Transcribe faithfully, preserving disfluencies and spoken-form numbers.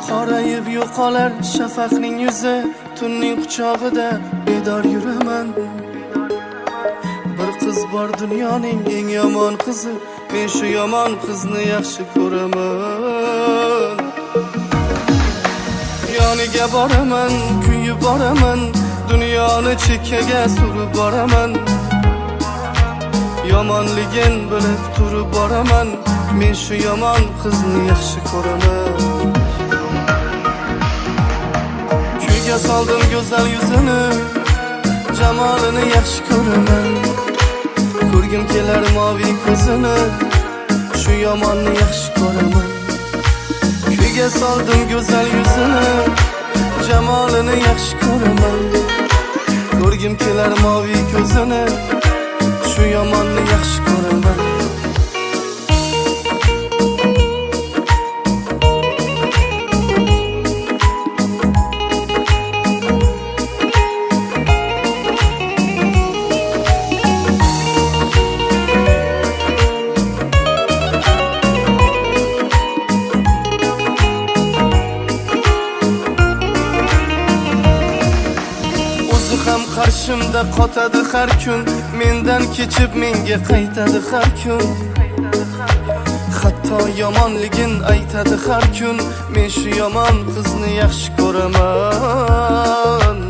Qorayib yo'qolar shafaqning yuzi, tunning quchog'ida bedor yuraman. Bir qiz bor dunyoning eng yomon qizi, men shu yomon qizni yaxshi ko'raman. Yoniga boraman, kuyib boraman, dunyoni chekkaga surib boraman. Yomonligin bilib turib boraman, men shu yomon qizni yaxshi ko'raman. Kuyga soldim go'zal yuzini, jamolini yaxshi ko'raman. Ko'rgim kelar moviy ko'zini, shu yomonni yaxshi ko'raman. Kuyga soldim go'zal yuzini, jamolini yaxshi ko'raman. Ko'rgim kelar moviy ko'zini, shu yomonni yaxshi ko'raman. Ham qarshimda qotadi har kun, mendan kechib menga qaytadi har kun. Hatto yomonligin aytadi har kun, men shu yomon qizni yaxshi ko'raman.